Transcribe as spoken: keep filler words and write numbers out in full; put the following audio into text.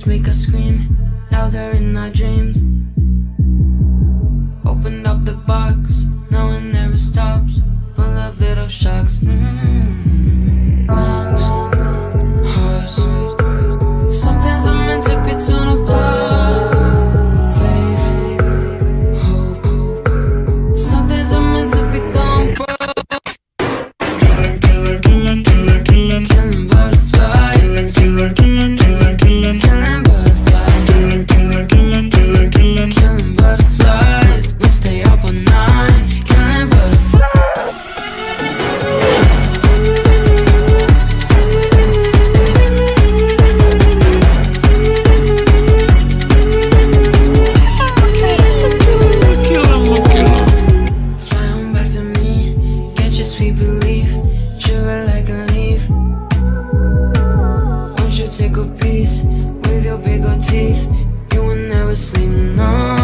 make us scream louder in our dreams. Opened up the box, now it never stops, full of little shocks. mm. Lungs, hearts, some things are meant to be torn apart. Faith, hope, some things are meant to be gone broke. Killing, killing, killing, killing, killing butterflies. Killing, killing, killing, killing, killing, killing butterflies. Killing, killing, killing, killing, killing, killing butterflies. We stay up all night, killing butterflies. Fly on back to me, get your sweet belief, shiver like a leaf. Won't you take a piece with your big old teeth? You will never sleep, no.